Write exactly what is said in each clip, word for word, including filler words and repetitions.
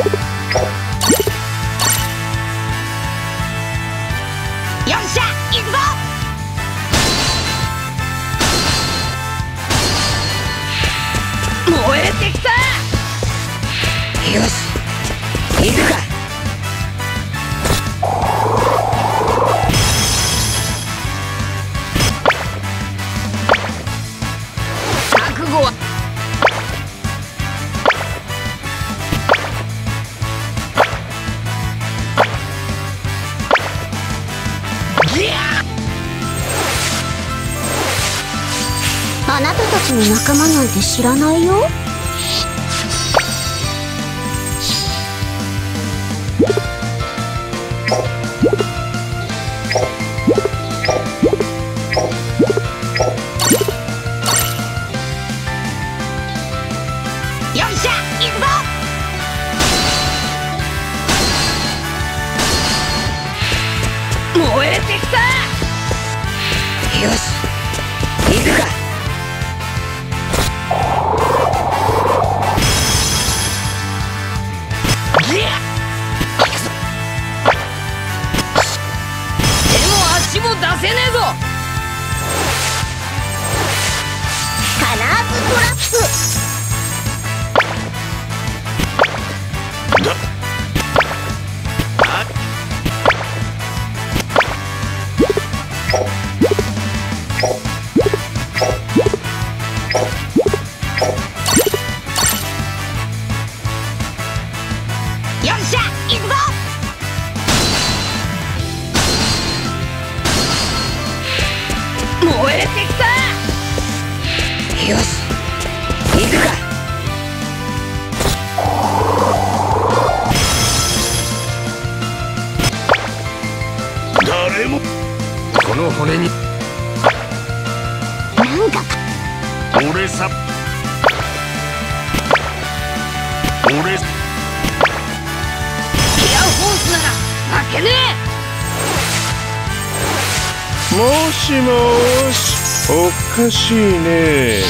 よっしゃ行くぞ。燃えてきた。よし行くか。覚悟はあなたたちの仲間なんて知らないよ。 よっしゃ行くぞ。燃えてきた。よし行くか。手も足も出せねえぞ。 カラーズトラップ。 だあよっしゃ行くぞ。燃えてきた。よし行くか。 誰もこの骨になんか俺さ俺さエアフォースなら負けねもしもーし、おかしいね。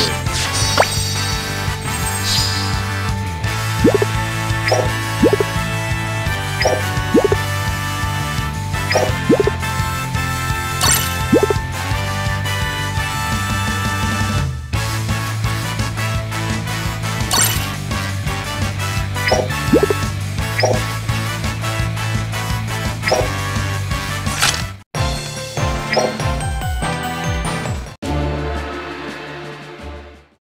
え。